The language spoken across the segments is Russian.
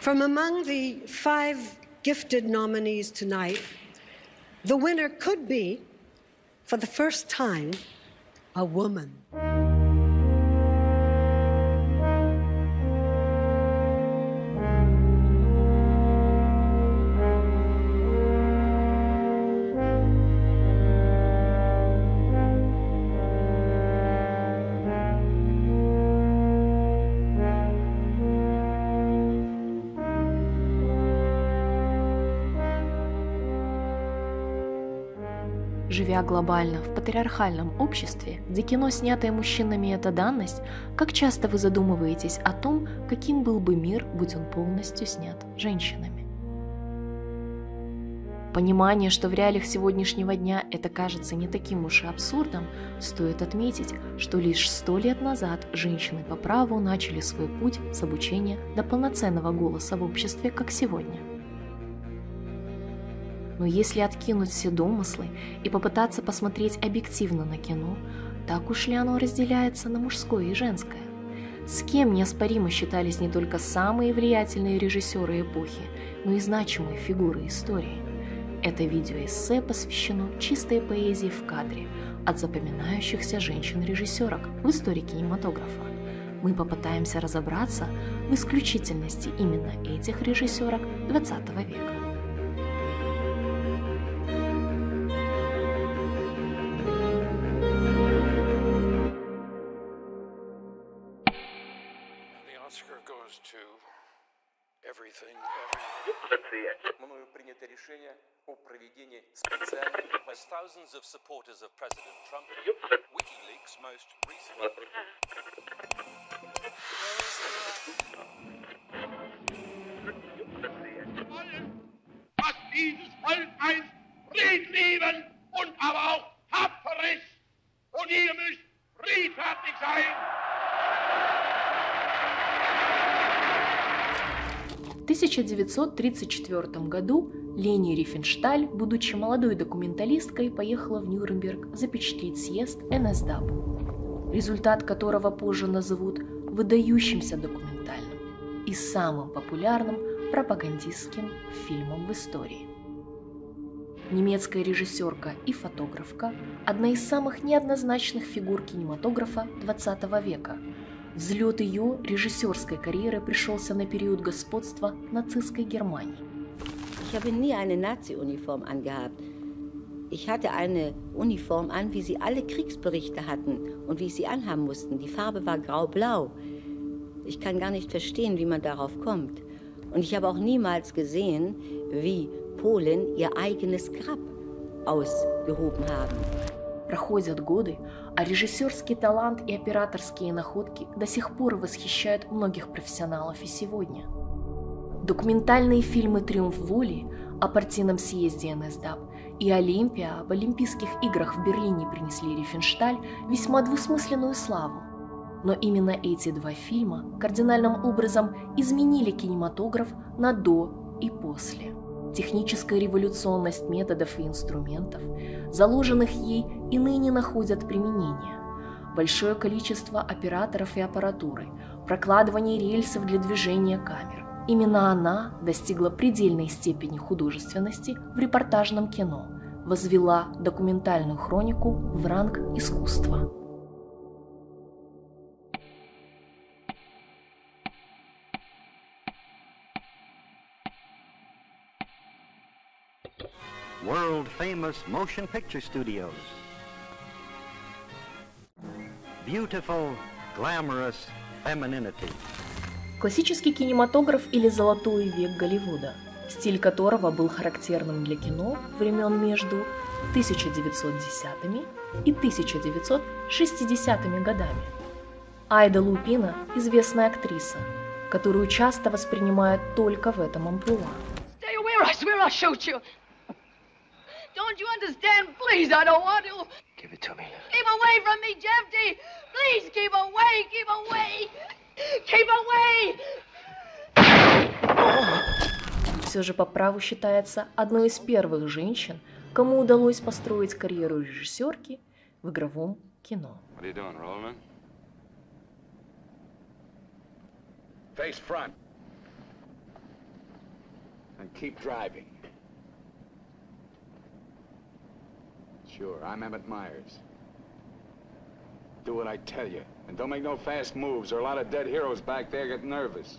From among the 5 gifted nominees tonight, the winner could be, for the first time, a woman. Живя глобально в патриархальном обществе, где кино, снятое мужчинами, это данность, как часто вы задумываетесь о том, каким был бы мир, будь он полностью снят женщинами? Понимание, что в реалиях сегодняшнего дня это кажется не таким уж и абсурдом, стоит отметить, что лишь 100 лет назад женщины по праву начали свой путь с обучения до полноценного голоса в обществе, как сегодня. Но если откинуть все домыслы и попытаться посмотреть объективно на кино, так уж ли оно разделяется на мужское и женское? С кем неоспоримо считались не только самые влиятельные режиссеры эпохи, но и значимые фигуры истории? Это видеоэссе посвящено чистой поэзии в кадре от запоминающихся женщин-режиссерок в истории кинематографа. Мы попытаемся разобраться в исключительности именно этих режиссерок XX века. Мною принято решение о проведении специальных... Thousands of supporters of President Trump, WikiLeaks most recently... Dass dieses Volk einst Fried lieben und aber auch tapfer ist. Und ihr müsst friedfertig sein. В 1934 году Лени Рифеншталь, будучи молодой документалисткой, поехала в Нюрнберг запечатлеть съезд НСДАП, результат которого позже назовут выдающимся документальным и самым популярным пропагандистским фильмом в истории. Немецкая режиссерка и фотографка – одна из самых неоднозначных фигур кинематографа XX века. Взлет ее режиссерской карьеры пришелся на период господства нацистской Германии. Ich habe nie eine Nazi-Uniform angehabt. Ich hatte eine Uniform an, wie sie alle Kriegsberichte hatten und wie ich sie anhaben mussten. Die Farbe war grau-blau. Ich kann gar nicht verstehen, wie man darauf kommt. Und ich habe auch niemals gesehen, wie Polen ihr eigenes Grab ausgehoben haben. Проходят годы, а режиссерский талант и операторские находки до сих пор восхищают многих профессионалов и сегодня. Документальные фильмы «Триумф воли» о партийном съезде НСДАП и «Олимпия» об Олимпийских играх в Берлине принесли Рифеншталь весьма двусмысленную славу. Но именно эти 2 фильма кардинальным образом изменили кинематограф на «до» и «после». Техническая революционность методов и инструментов, заложенных ей, и ныне находят применение. Большое количество операторов и аппаратуры, прокладывание рельсов для движения камер. Именно она достигла предельной степени художественности в репортажном кино, возвела документальную хронику в ранг искусства. World-famous motion picture studios. Beautiful, glamorous femininity. Классический кинематограф или золотой век Голливуда, стиль которого был характерным для кино времен между 1910 и 1960 годами. Айда Лупина – известная актриса, которую часто воспринимают только в этом амплуа. Don't you understand? Please, I don't want to. Give it to me. Keep away from me, Jeffy. Please, keep away, keep away. Keep away. Все же по праву считается одной из первых женщин, кому удалось построить карьеру режиссерки в игровом кино. What are you doing, Roland? Face front. And keep driving. Sure, I'm Emmett Myers. Do what I tell you. And don't make no fast moves, or a lot of dead heroes back there get nervous.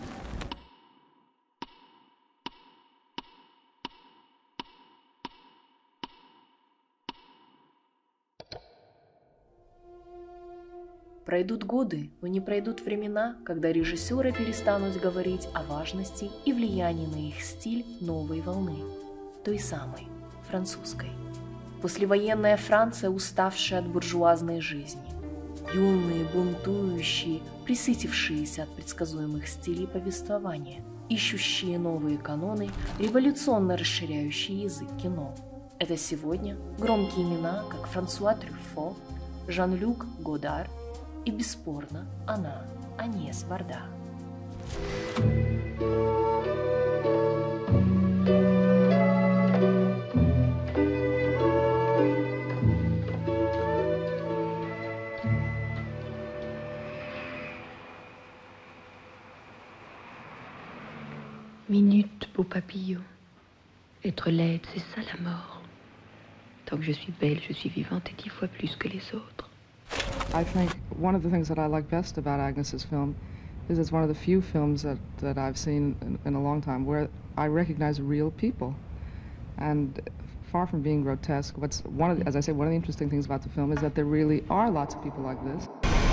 Пройдут годы, но не пройдут времена, когда режиссеры перестанут говорить о важности и влиянии на их стиль новой волны, той самой, французской. Послевоенная Франция, уставшая от буржуазной жизни. Юные, бунтующие, пресытившиеся от предсказуемых стилей повествования, ищущие новые каноны, революционно расширяющие язык кино. Это сегодня громкие имена, как Франсуа Трюффо, Жан-Люк Годар и, бесспорно, она, Агнес Варда. Minute, beau papillon. Être laide, c'est ça la mort. Tant que je suis belle, je suis vivante et 10 fois plus que les autres. I think one of the things that I like best about Agnes's film is it's one of the few films that I've seen in a long time where I recognize real people. And far from being grotesque, as I say, one of the interesting things about the film is that there really are lots of people like this.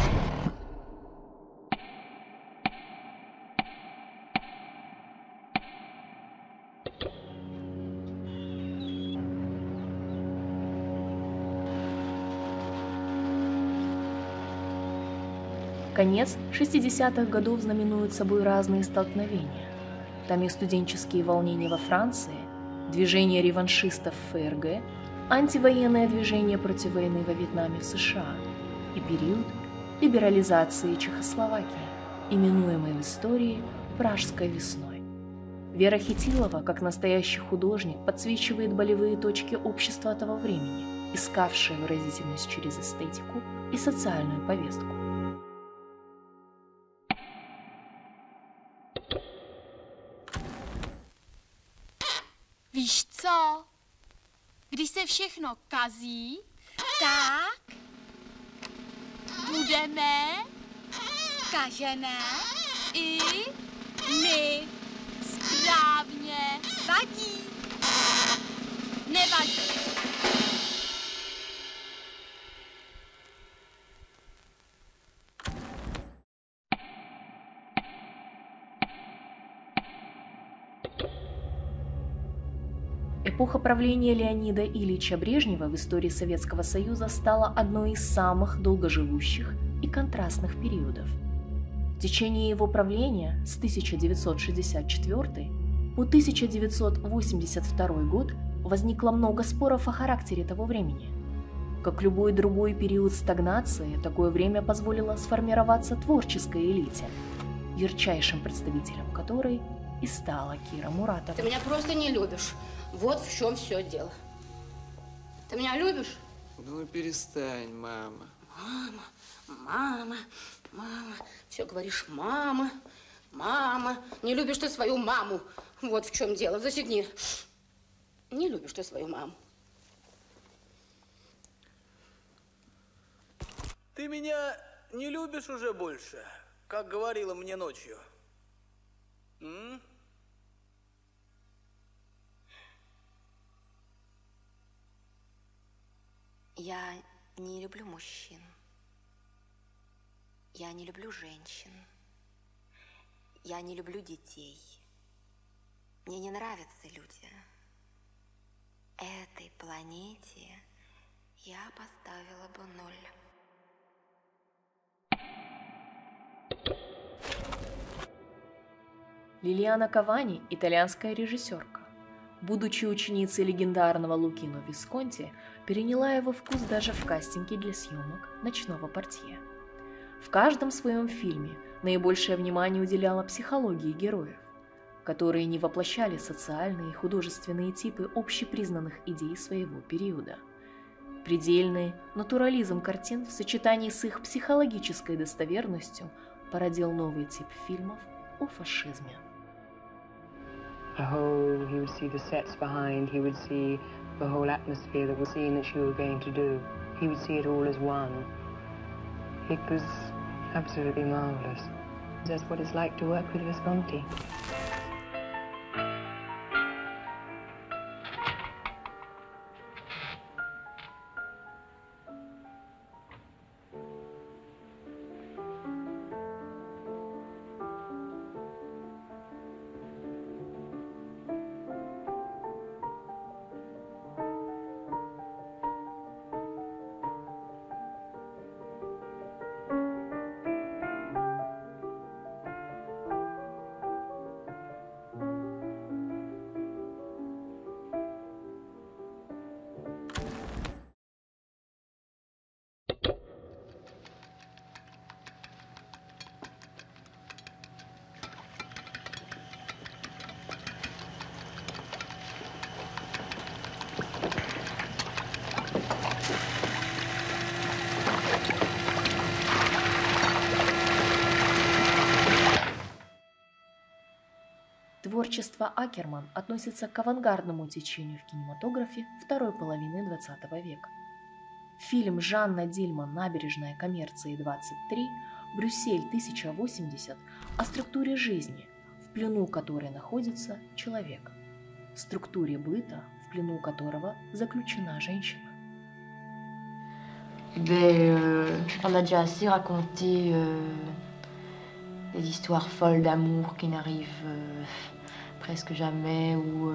Конец 60-х годов знаменует собой разные столкновения. Там и студенческие волнения во Франции, движение реваншистов в ФРГ, антивоенное движение против войны во Вьетнаме в США и период либерализации Чехословакии, именуемой в истории «Пражской весной». Вера Хитилова, как настоящий художник, подсвечивает болевые точки общества того времени, искавшее выразительность через эстетику и социальную повестку. Víš co? Když se všechno kazí, tak budeme kažené i my. Správně. Vadí. Nevadí. Эпоха правления Леонида Ильича Брежнева в истории Советского Союза стала одной из самых долгоживущих и контрастных периодов. В течение его правления с 1964 по 1982 год возникло много споров о характере того времени. Как любой другой период стагнации, такое время позволило сформироваться творческой элите, ярчайшим представителем которой и стала Кира Муратова. Ты меня просто не любишь. Вот в чем все дело. Ты меня любишь? Ну перестань, мама. Мама, мама, мама. Все говоришь, мама, мама. Не любишь ты свою маму. Вот в чем дело. Засекни. Не любишь ты свою маму. Ты меня не любишь уже больше, как говорила мне ночью? Я не люблю мужчин. Я не люблю женщин. Я не люблю детей. Мне не нравятся люди. Этой планете я поставила бы 0. Лилиана Кавани – итальянская режиссерка. Будучи ученицей легендарного Лукино Висконти, переняла его вкус даже в кастинге для съемок «Ночного портье». В каждом своем фильме наибольшее внимание уделяла психологии героев, которые не воплощали социальные и художественные типы общепризнанных идей своего периода. Предельный натурализм картин в сочетании с их психологической достоверностью породил новый тип фильмов о фашизме. he would see the sets behind, he would see the whole atmosphere, the scene that she was going to do. He would see it all as one. It was absolutely marvelous. That's what it's like to work with Visconti. Творчество Акерман относится к авангардному течению в кинематографе второй половины XX века. Фильм Жанна Дильман «Набережная коммерции 23», Брюссель 1080 о структуре жизни, в плену которой находится человек, структуре быта, в плену которого заключена женщина. On a déjà assez raconté des histoires folles d'amour qui n'arrivent presque jamais, ou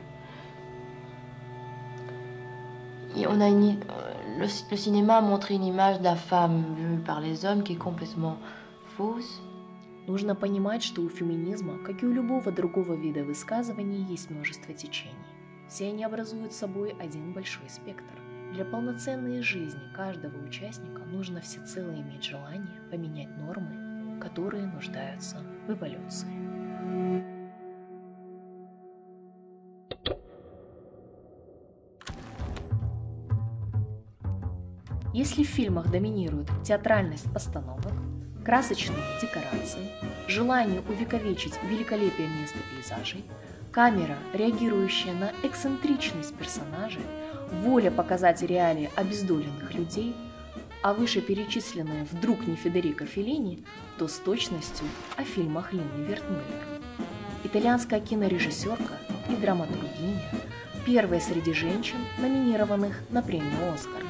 le cinéma a montré une image de la femme vue par les hommes qui est complètement fausse. Нужно понимать, что у феминизма, как и у любого другого вида высказываний, есть множество течений. Все они образуют собой один большой спектр. Для полноценной жизни каждого участника нужно всецело иметь желание поменять нормы, которые нуждаются в эволюции. Если в фильмах доминирует театральность постановок, красочные декорации, желание увековечить великолепие мест и пейзажей, камера, реагирующая на эксцентричность персонажей, воля показать реалии обездоленных людей, а вышеперечисленное вдруг не Федерико Феллини, то с точностью о фильмах Линны Вертмюллер. Итальянская кинорежиссерка и драматургиня, первая среди женщин, номинированных на премию «Оскар».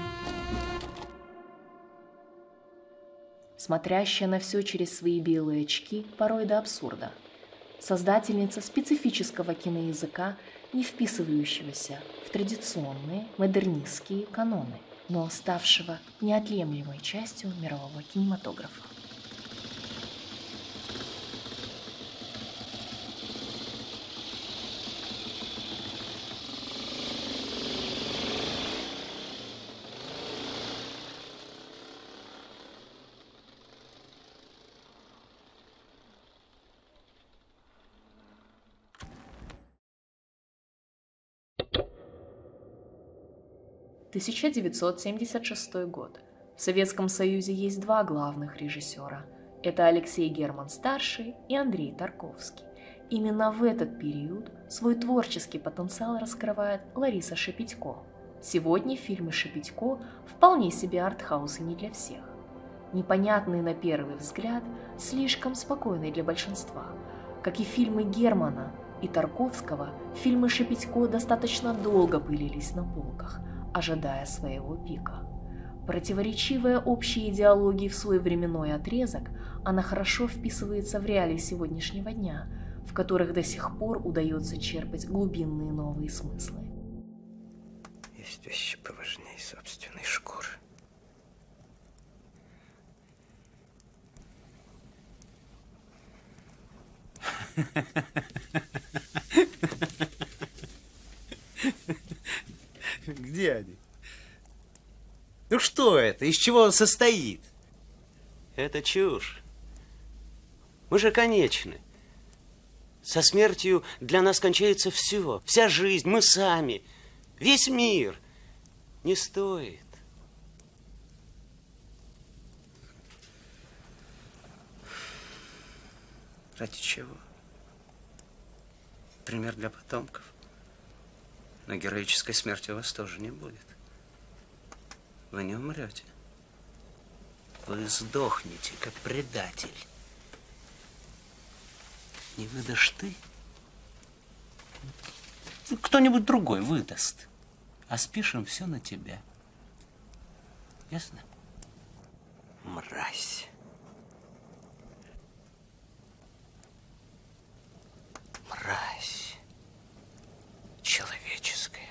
Смотрящая на все через свои белые очки, порой до абсурда. Создательница специфического киноязыка, не вписывающегося в традиционные модернистские каноны, но ставшего неотъемлемой частью мирового кинематографа. – 1976 год. В Советском Союзе есть два главных режиссера. Это Алексей Герман-старший и Андрей Тарковский. Именно в этот период свой творческий потенциал раскрывает Лариса Шепетько. Сегодня фильмы Шепетько вполне себе артхаус и не для всех. Непонятные на первый взгляд, слишком спокойные для большинства. Как и фильмы Германа и Тарковского, фильмы Шепетько достаточно долго пылились на полках, ожидая своего пика. Противоречивая общей идеологии в свой временной отрезок, она хорошо вписывается в реалии сегодняшнего дня, в которых до сих пор удается черпать глубинные новые смыслы. Есть вещи поважнее собственной шкуры. Где они? Ну что это? Из чего он состоит? Это чушь. Мы же конечны. Со смертью для нас кончается все. Вся жизнь, мы сами. Весь мир. Не стоит. Ради чего? пример для потомков. Но героической смерти у вас тоже не будет. Вы не умрете. Вы сдохнете, как предатель. Не выдашь ты, кто-нибудь другой выдаст. А спишем все на тебя. Ясно? Мразь. Мразь. Человеческая.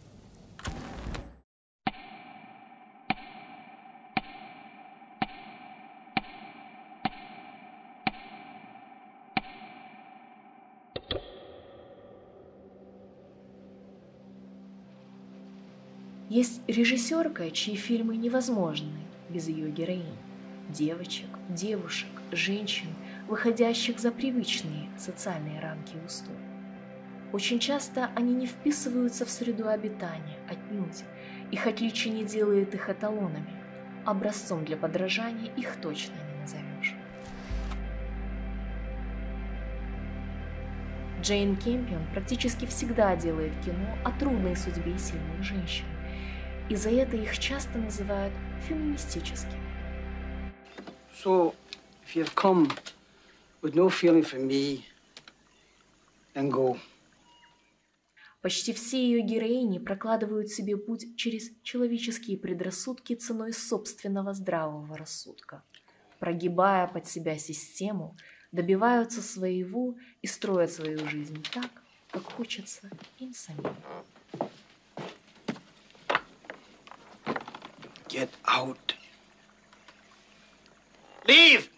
Есть режиссерка, чьи фильмы невозможны без ее героинь. Девочек, девушек, женщин, выходящих за привычные социальные рамки и устои. Очень часто они не вписываются в среду обитания отнюдь. Их отличие не делает их эталонами. Образцом для подражания их точно не назовешь. Джейн Кэмпион практически всегда делает кино о трудной судьбе сильных женщин. И за это их часто называют феминистическими. So, if you've come with no feeling for me, then go. Почти все ее героини прокладывают себе путь через человеческие предрассудки ценой собственного здравого рассудка. Прогибая под себя систему, добиваются своего и строят свою жизнь так, как хочется им самим. Get out. Leave!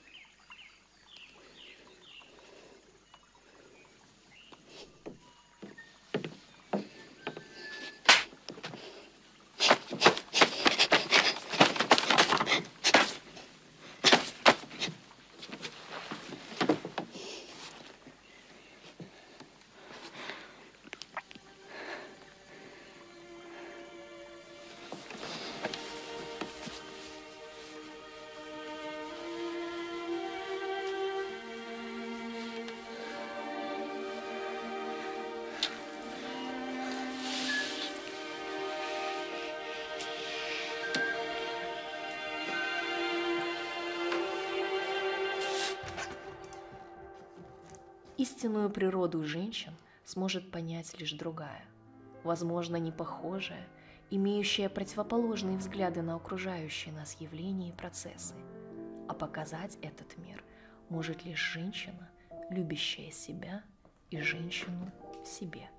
Истинную природу женщин сможет понять лишь другая, возможно, не похожая, имеющая противоположные взгляды на окружающие нас явления и процессы. А показать этот мир может лишь женщина, любящая себя и женщину в себе.